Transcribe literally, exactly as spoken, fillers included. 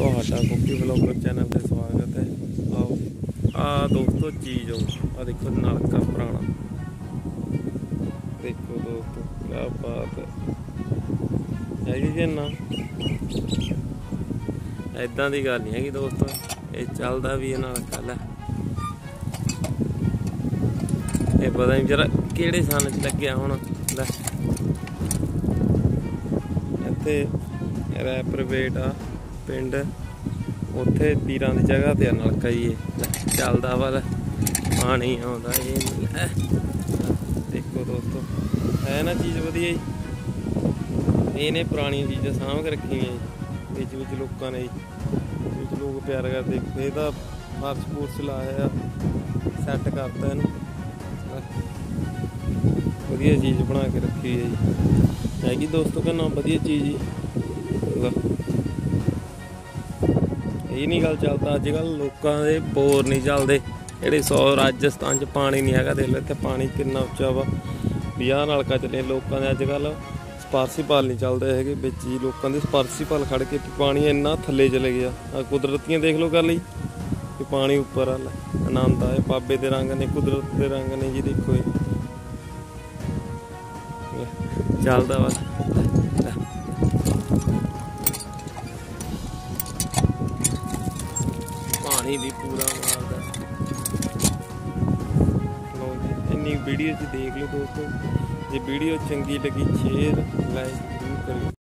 ਤੁਹਾਡਾ cookie vlogger channel ਤੇ ਸਵਾਗਤ है। आओ आ दोस्तों चीज़ हो आ देखो नलका पुराना, देखो दोस्तों क्या बात है जी ना। इदा की गल नहीं है दोस्तों, ये चलता भी है नलका लै, ये पता नहीं जरा किहड़े सन च लग्या हुण लै। इत्थे रैपरवेट आ पिंड, उत्थे तीरां की जगह ते नलका जी चलदा वा पानी आउंदा। ये देखो दोस्तों है ना चीज़ वधिया जी। इन्हें पुरानी चीज़ां सामभ के रखी हुई बिच बिच लोगों ने बिच लोग प्यार करते। ਇਹਦਾ फर्श फुर्श लाया सैट करता इनू, वधिया चीज़ बना के रखी है जी। हैगी दोस्तों कहना वधिया चीज़ जी। ये नहीं गल चलता अजकल लोगों के बोर नहीं चलते, ਜਿਹੜੇ सौ राजस्थान च पानी नहीं है। देख लो इतने पानी कितना उच्चा वा, बियाह नलका चले लोगों के। अजकल स्पार्सीपाल नहीं चलते है बिच ही लोगों के स्पार्सीपाल खड़ के पानी इन्ना थले चले गया। कुदरतियां देख लो कर ली कि पानी उपर आ आनंद आए। बाबे के रंग ने कुदरत के रंग ने जी। देखो चलता वा पानी भी पूरा मारदा। इन्नी वीडियो देख लो दोस्तों, जे वीडियो चंगी लगी शेयर लाइक जरूर करियो।